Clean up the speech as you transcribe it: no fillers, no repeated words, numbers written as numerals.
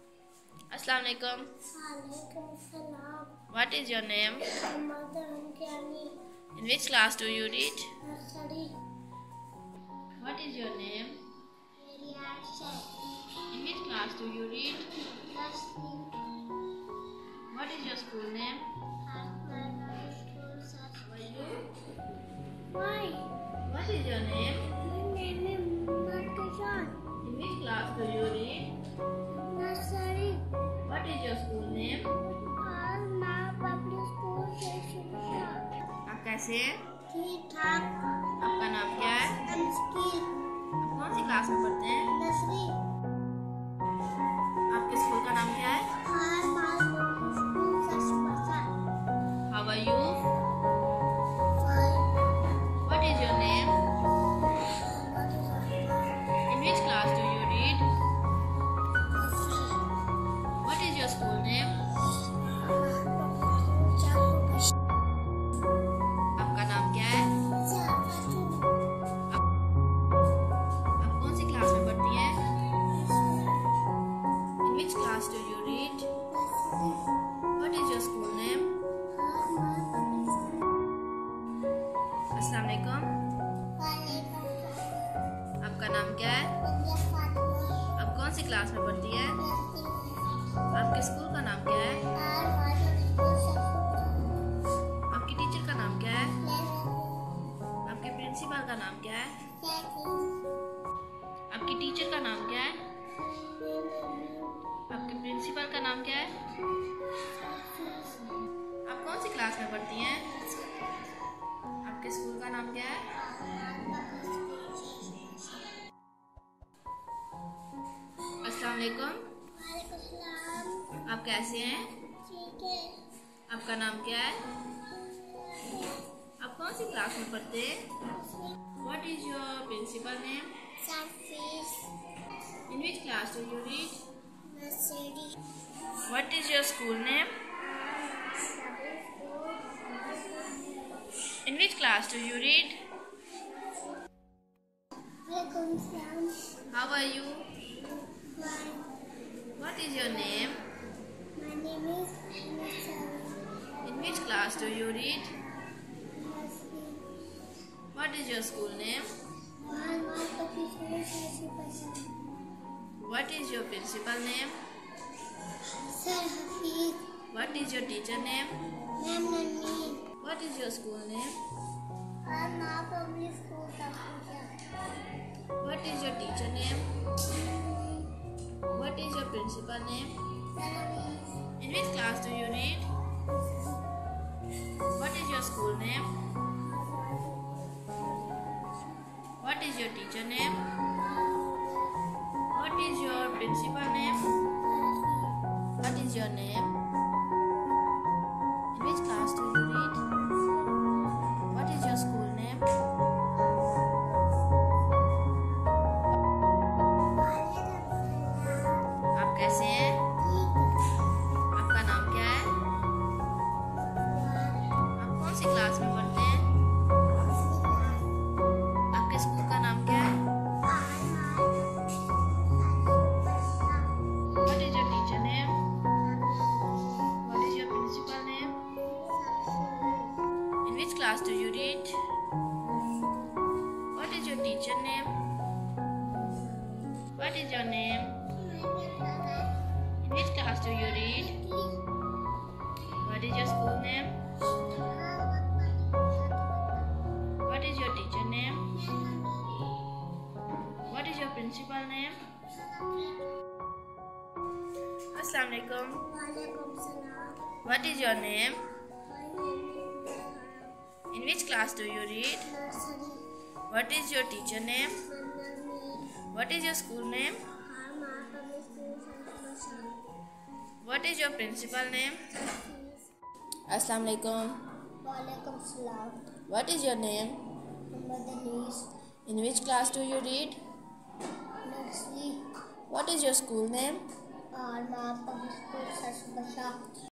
Assalamu alaikum. Walaikum salam. What is your name? In which class do you read? Nursery. What is your name? In which class do you read? Nursery. What is your school name? Why? What is your name? My name is Markazan. In which class do you read? Nursery. What is your school name? Alma Public School से शिक्षा. आप कैसे हैं? ठीक ठाक. आपका नाम क्या है? मुश्किल. आप कौन सी क्लास में पढ़ते हैं? नर्सरी. आपके स्कूल का नाम क्या है? Alma Public School से शिक्षा. How are you? Fine. What is your name? In which class do you read? What is your school name? आपका नाम क्या है? आप कौन सी क्लास में पढ़ती हैं? In which class do you read? What is your school name? अस्सलाम वालेकुम. आपका नाम क्या है? आप कौन सी क्लास में पढ़ती है? आपके स्कूल का नाम क्या है? आपकी टीचर का नाम क्या है? आपके प्रिंसिपल का नाम क्या है? आपकी टीचर का नाम क्या है? आपके प्रिंसिपल का नाम क्या है? आप कौन सी क्लास में पढ़ती हैं? आपके स्कूल का नाम क्या है? अस्सलाम वालेकुम. आप कैसे हैं? ठीक है. आपका नाम क्या है? आप कौन सी क्लास में पढ़ते हैं? What is your principal name? Surface. In which class do you read? Nursery. What is your school name? In which class do you read? Welcome, Sam. How are you? Fine. What is your name? My name is Anissa. In which class do you read? Nursery. What is your school name? Alma Public School से शिक्षा. What is your principal name? Sir Hafiz. What is your teacher name? Ma'am Nani. What is your school name? Alma Public School से शिक्षा. What is your teacher name? What is your principal name? Service. In which class do you read? What is your school name? What is your teacher name? What is your principal name? What is your name? In which class do you read? What is your school name? आप कैसे हैं? आपका नाम क्या है? आप कौन सी class में पढ़ते हैं? आपके स्कूल का नाम क्या है? What is your teacher name? What is your principal name? In which class do you read? What is your teacher name? What is your name? In which class do you read? What is your school name? What is your teacher name? What is your principal name? Assalamu alaikum. Walaikum salam. What is your name? My name is In which class do you read? Nursery. What is your teacher name? Nursery. What is your school name? Alma Public School से शिक्षा. What is your principal name? Assalamu alaikum. Walaikum salam. What is your name? Muhammad Anis. In which class do you read? Nursery. What is your school name? Alma Public School से शिक्षा.